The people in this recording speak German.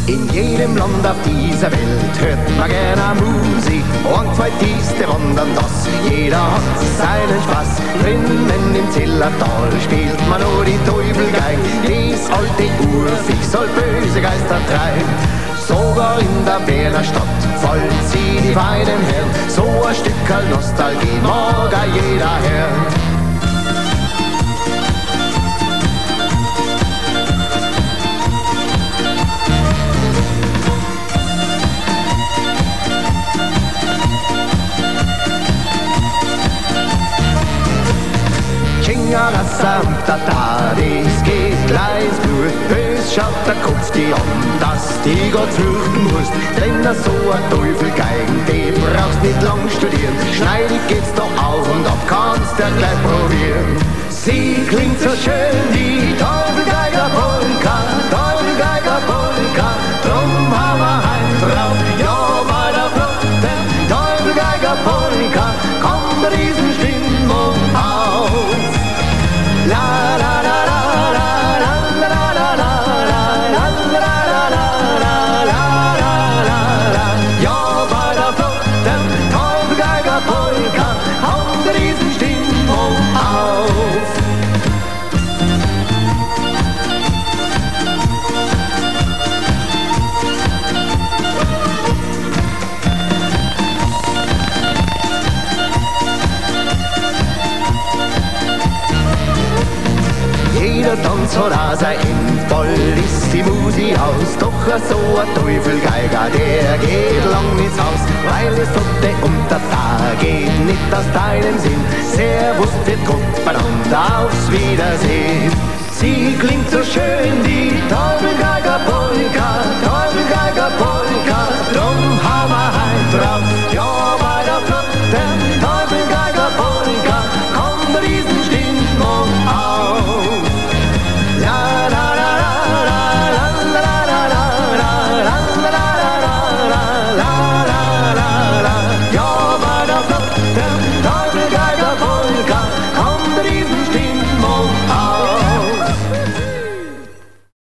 In jedem Land auf dieser Welt hört man gerne Musik und gefällt dieste Wandern das. Jeder hat seinen Spaß. Drinnen im Zillertal spielt man nur die Teufelsgeiger. Das alte Urviech soll böse Geister treiben. Sogar in der Berner Stadt folgt sie die feinen Herren. So ein Stückerl Nostalgie mag auch jeder hören. Rassa und Tata, das geht gleich gut. Bös schaut der Kopf die an, dass die Gott fürchten musst. Denn so ein Teufelgeigen, die brauchst nicht lang studieren. Schneidig geht's doch auf und ab, kannst du gleich probieren. Sie klingt so schön, die Teufelsgeiger-Polka, Teufelsgeiger-Polka. Drum haben wir heim drauf, ja bei der flotten Teufelsgeiger-Polka. Kommt Riesenstimmung auf. La la la la la la la la la la la. Ja, bei der flotten Teufelsgeiger-Polka kommt Riesenstimmung auf. Jeder Tanz hat auch sein End, bald ist die Musik aus. Doch so ein Teufelgeiger, der geht lang ins Haus, weil es Flotte und der Tag geht nicht aus deinem Sinn. Servus, wir Gruppen und aufs Wiedersehen. Sie klingt so schön, die Teufelsgeiger-Polka, Teufelsgeiger-Polka. Drum haben wir heim drauf.